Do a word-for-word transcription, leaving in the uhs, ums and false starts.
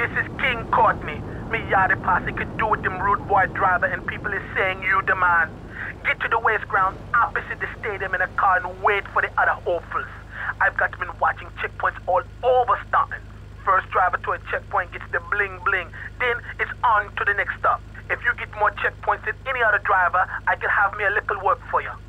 This is King Courtney. Me yardie posse could do with them rude boy driver and people is saying you the man. Get to the waste ground opposite the stadium in a car and wait for the other hopefuls. I've got been watching checkpoints all over Staunton. First driver to a checkpoint gets the bling bling. Then it's on to the next stop. If you get more checkpoints than any other driver, I can have me a little work for you.